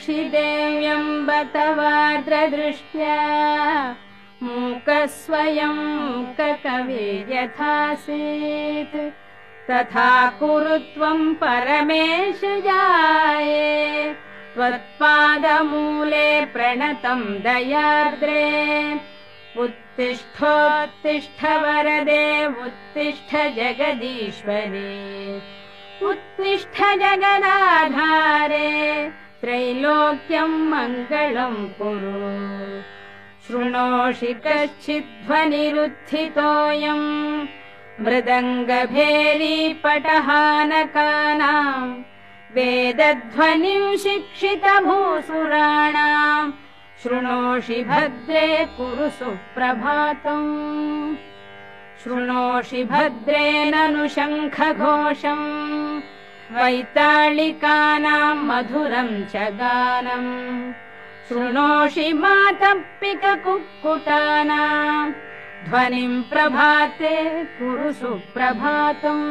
साक्षिदेव्यं बतवार्द्रदृष्ट्या मूकस्वयं मूककवे यथासीत् तथा कुरु त्वं परमेश जाये त्वत्पादमूले प्रणतं दयार्द्रे उत्तिष्ठोत्तिष्ठ वरदे उत्तिष्ठ जगदीश्वरे उत्तिष्ठ जगदाधारे त्रैलोक्यं मङ्गलं कुरु शृणोषि कश्चिद्ध्वनिरुत्थितोऽयं मृदङ्गभेरी पटहानकानां वेदध्वनिं शिक्षितभूसुराणां शृणोषि भद्रे कुरु सुप्रभातम् शृणोषि भद्रे ननु शङ्खघोषम् वैताళिकानां मधुरं च गानम् शृणोषि मातप्पिककुक्कुटानां ध्वनिं प्रभाते कुरु सुप्रभातम्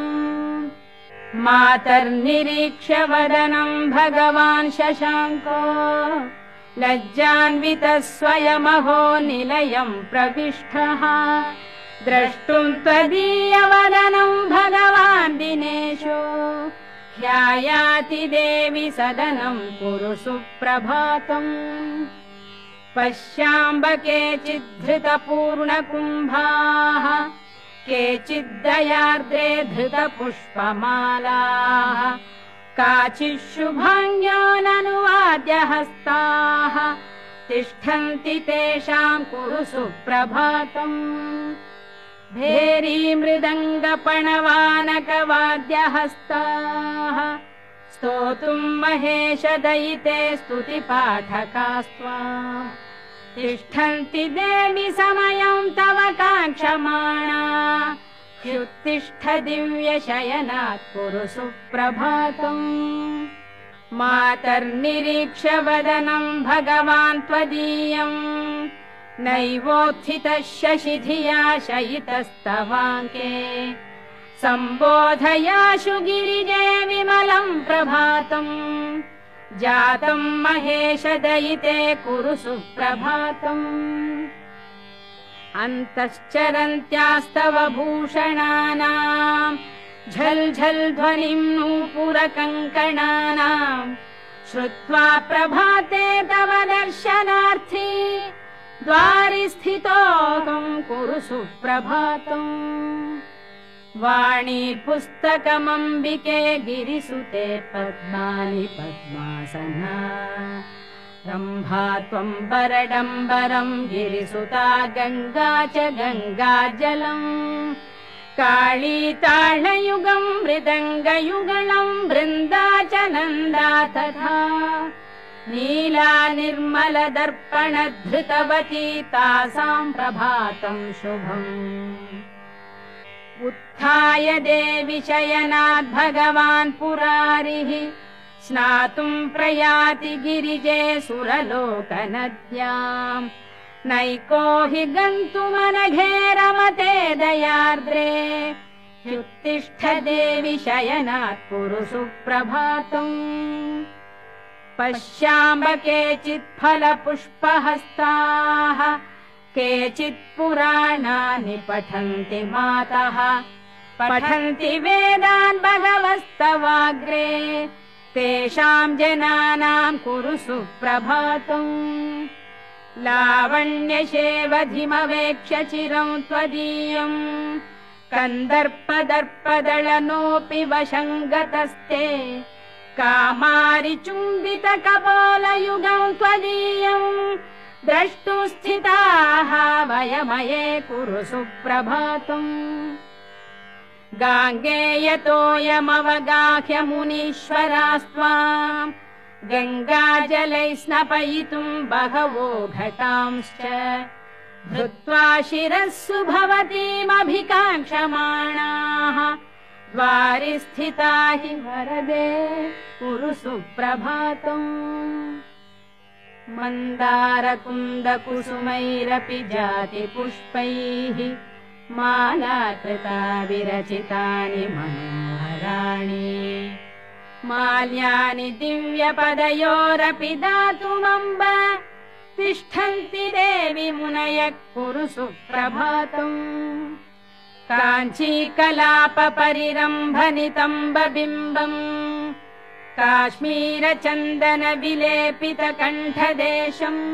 मातर्निरीक्ष्य वदनं भगवान् शशाङ्को लज्जान्वितः स्वयमहो निलयं प्रविष्टः द्रष्टुं त्वदीयवदनं भगवान् दिनेशो ह्यायाति देवि सदनं कुरु सुप्रभातम् पश्याम्ब केचिद्धृतपूर्णकुम्भाः केचिद्दयार्द्रे धृतपुष्पमालाः काचिच्छुभाङ्ग्योऽननुवाद्य हस्ताः तिष्ठन्ति तेषां कुरु सुप्रभातम् भेरी मृदङ्गपणवानकवाद्यहस्ताः स्तोतुं महेशदयिते स्तुतिपाठकास्त्वा तिष्ठन्ति देवि समयं तव काङ्क्षमाणा ह्युत्तिष्ठ दिव्यशयनात् कुरु सुप्रभातम् मातर्निरीक्ष्य वदनं भगवान् त्वदीयम् नैवोत्थितः शशिधिया शयितस्तवाङ्के सम्बोधयाशु गिरिजे विमलं प्रभातम् जातं महेशदयिते कुरु सुप्रभातम् अन्तश्चरन्त्यास्तव भूषणानां झल् झल् ध्वनिं नूपुरकङ्कणानां श्रुत्वा प्रभाते तव दर्शनार्थी द्वारि स्थितोऽहं कुरु सुप्रभातम् वाणी पुस्तकमम्बिके गिरिसुते पद्मानि पद्मासना रम्भा त्वं वरडम्बरं गिरिसुता गङ्गा च गङ्गाजलम् काली ताळयुगं मृदङ्गयुगलं वृन्दा च नन्दा तथा नीला निर्मल दर्पण धृतवती तासां प्रभातं शुभम् उत्थाय देवि शयनात् भगवान् पुरारिः स्नातुं प्रयाति गिरिजे सुरलोकनद्याम् नैको हि गन्तुमनघे रमते दयार्द्रे ह्युत्तिष्ठ देवि शयनात् कुरु सुप्रभातम् पश्याम्ब केचित् फलपुष्पहस्ताः केचित् पुराणानि पठन्ति मातः पठन्ति वेदान् भगवस्तवाग्रे तेषां जनानां कुरु सुप्रभातम् लावण्यशेवधिमवेक्ष्य चिरं त्वदीयम् कन्दर्पदर्पदलनोऽपि वशङ्गतस्ते कामारिचुम्बितकपोलयुगं त्वदीयम् द्रष्टुं स्थिताः वयमये कुरु सुप्रभातम् गाङ्गेयतोऽयमवगाह्य मुनीश्वरास्त्वाम् गङ्गाजलै स्नपयितुं बहवो घटांश्च धृत्वा शिरस्सु भवतीमभिकाङ्क्षमाणाः द्वारि स्थिता हि वरदे कुरु सुप्रभातम् मन्दारकुन्दकुसुमैरपि जातिपुष्पैः मालाकृता विरचितानि मनोहराणि माल्यानि दिव्यपदयोरपि दातुमम्ब तिष्ठन्ति देवि मुनयः कुरु सुप्रभातम् काञ्चीकलापपरिरम्भनितम्बबिम्बम् काश्मीरचन्दनविलेपितकण्ठदेशम्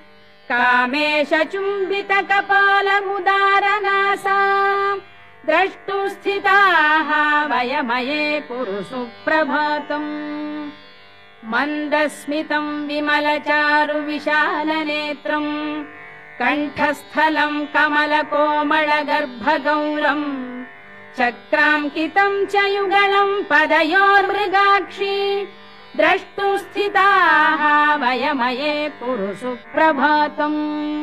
कामेशचुम्बितकपालमुदारनासा द्रष्टुस्थिताः वयमये कुरु सुप्रभातम् मन्दस्मितम् विमलचारुविशालनेत्रम् कण्ठस्थलम् कमलकोमलगर्भगौरम् चक्राङ्कितम् च युगलम् पदयोर्मृगाक्षी द्रष्टुस्थिताः वयमये कुरु सुप्रभातम्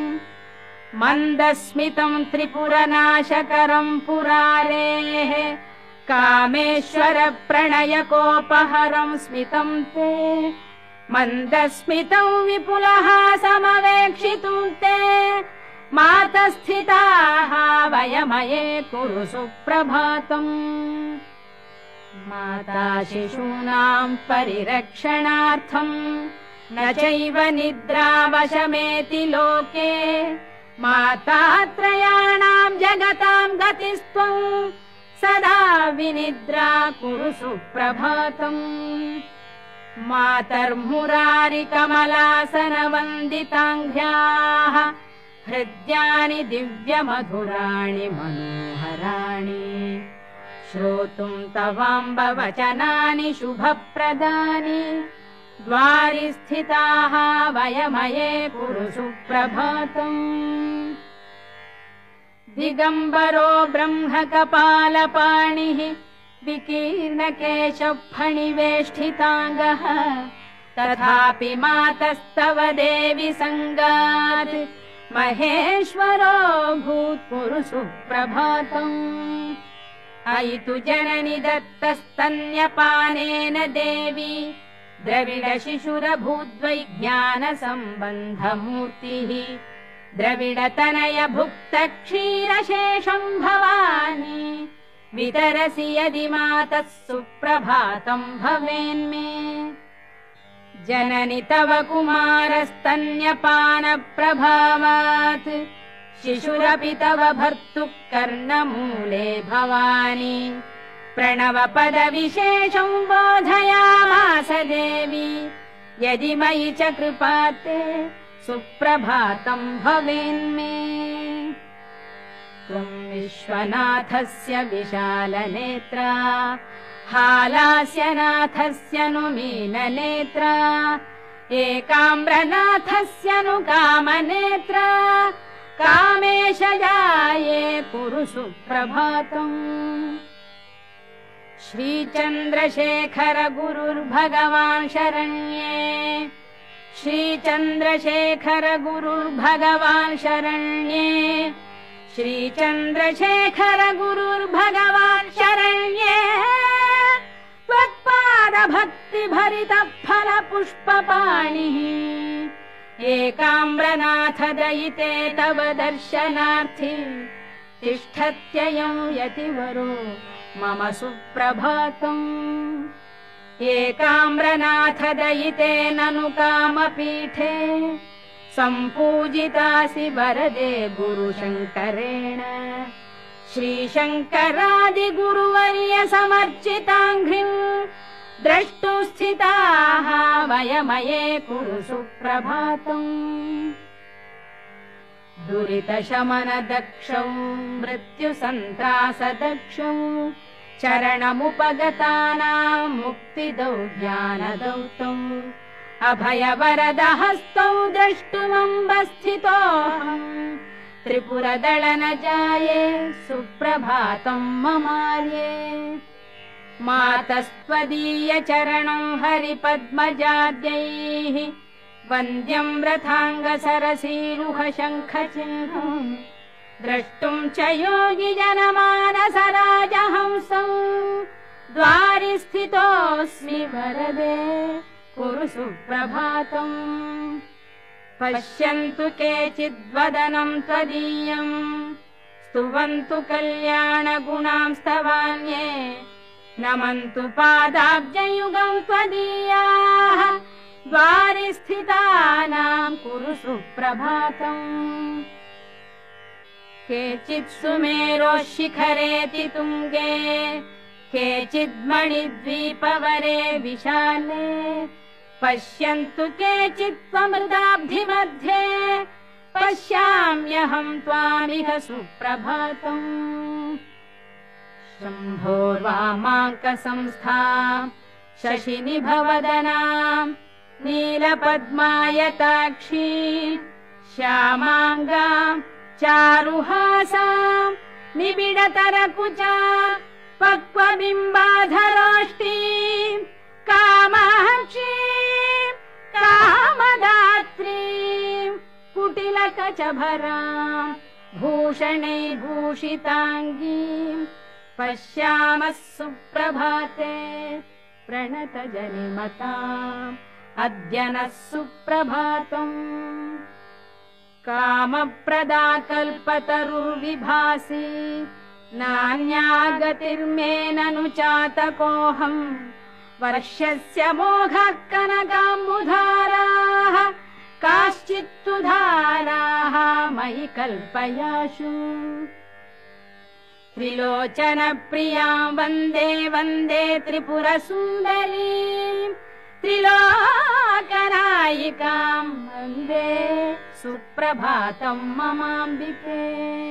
मन्दस्मितम् त्रिपुरनाशकरम् पुरारेः कामेश्वर प्रणयकोपहरम् स्मितम् ते मन्दस्मितम् विपुलहासमवेक्षितुम् ते मातस्थिताः वयमये कुरु सुप्रभातम् माता शिशूनाम् परिरक्षणार्थम् न चैव निद्रावशमेति लोके मातात्रयाणाम् जगताम् गतिस्त्वम् सदा विनिद्रा कुरु सुप्रभातम् मातर्मुरारिकमलासनवन्दिताङ्घ्र्याः हृद्यानि दिव्यमधुराणि मनोहराणि श्रोतुम् तवाम्बवचनानि शुभप्रदानि द्वारि स्थिताः वयमये कुरु सुप्रभातम् दिगम्बरो ब्रह्मकपालपाणिः विकीर्णकेशफणिवेष्टिताङ्गः तथापि मातस्तव देवि सङ्गात् महेश्वरो भूत्कुरु सुप्रभातम् अयि तु जननि दत्तस्तन्यपानेन देवी द्रविडशिशुरभूद्वैज्ञानसम्बन्धमूर्तिः द्रविडतनय भुक्त क्षीरशेषम् भवानी वितरसि यदि मातः सुप्रभातम् भवेन्मे जननि तव कुमारस्तन्यपानप्रभावात् शिशुरपि तव भर्तुः कर्णमूले भवानी प्रणवपदविशेषम् बोधयामास देवी यदि मयि च कृपाते सुप्रभातम् भवेन्मे त्वम् विश्वनाथस्य विशालनेत्रा हालास्यनाथस्य नु मीननेत्रा एकाम्रनाथस्य नु कामनेत्रा कामेशजाये कुरु सुप्रभातम् श्रीचन्द्रशेखर गुरुर्भगवान् शरण्ये श्रीचन्द्रशेखर गुरुर्भगवान् शरण्ये श्रीचन्द्रशेखर गुरुर्भगवान् शरण्ये त्वत्पादभक्तिभरितफलपुष्पपाणिः एकाम्रनाथ दयिते तव दर्शनार्थी तिष्ठत्ययं यतिवरो मम सुप्रभातम् एकाम्रनाथ दयिते ननु कामपीठे सम्पूजितासि वरदे गुरुशङ्करेण श्रीशङ्करादिगुरुवर्य समर्चिताङ्घ्रिम् द्रष्टुस्थिताः वयमये कुरु सुप्रभातम् दुरितशमनदक्षौ मृत्युसन्त्रासदक्षौ चरणमुपगतानाम् मुक्तिदौ ज्ञानदौतौ अभयवरदहस्तौ द्रष्टुमम्बस्थितोऽहम् त्रिपुरदळनजाये सुप्रभातम् ममार्ये मातस्त्वदीयचरणम् हरिपद्मजाद्यैः वन्द्यम् रथाङ्गसरसीरुहशङ्खचिह्नम् द्रष्टुम् च योगिजनमानसराजहंसौ द्वारि स्थितोऽस्मि वरदे कुरु सुप्रभातम् पश्यन्तु केचिद्वदनम् त्वदीयम् स्तुवन्तु कल्याणगुणांस्तवान्ये नमन्तु पादाब्जयुगं त्वदीयाः द्वारि स्थितानां कुरु सुप्रभातम् केचित् सुमेरोः शिखरेति तुङ्गे केचिद्मणिद्वीपवरे विशाले पश्यन्तु केचित् त्वमृताब्धिमध्ये पश्याम्यहं त्वामिह सुप्रभातम् शम्भोर्वामाङ्कसंस्थां शशिनिभवदनां नीलपद्मायताक्षी श्यामाङ्गां चारुहासां निबिडतरकुचा पक्वबिम्बाधराष्टीं कामाक्षीं कामदात्रीं कुटिलकचभरां भूषणैर्भूषिताङ्गीं पश्यामः सुप्रभाते प्रणतजनिमताम् अद्य नः सुप्रभातम् कामप्रदा कल्पतरुर्विभासि नान्या गतिर्मे ननु चातकोऽहम् वर्षस्य मोघः कनकाम्बुधाराः काश्चित्तु धाराः मयि कल्पयाशु त्रिलोचनप्रियां वन्दे वन्दे त्रिपुरसुन्दरीं त्रिलोकनायिकां वन्दे सुप्रभातं ममाम्बिके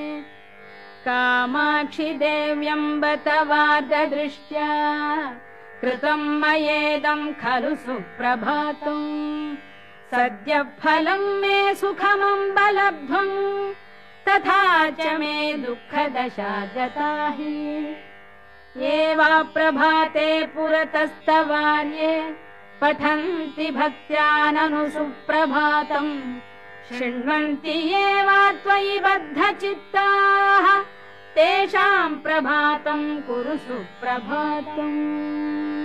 कामाक्षि देव्यम्ब तवार्धदृष्ट्या कृतं मयेदं खलु सुप्रभातम् सद्यः फलं मे सुखमम्ब लब्ध्वम् तथा च मे दुःखदशा गता हि ये वा प्रभाते पुरतस्तवार्ये पठन्ति भक्त्या ननु सुप्रभातम् शृण्वन्ति ये वा त्वयि बद्धचित्ताः तेषां प्रभातं कुरु सुप्रभातम्।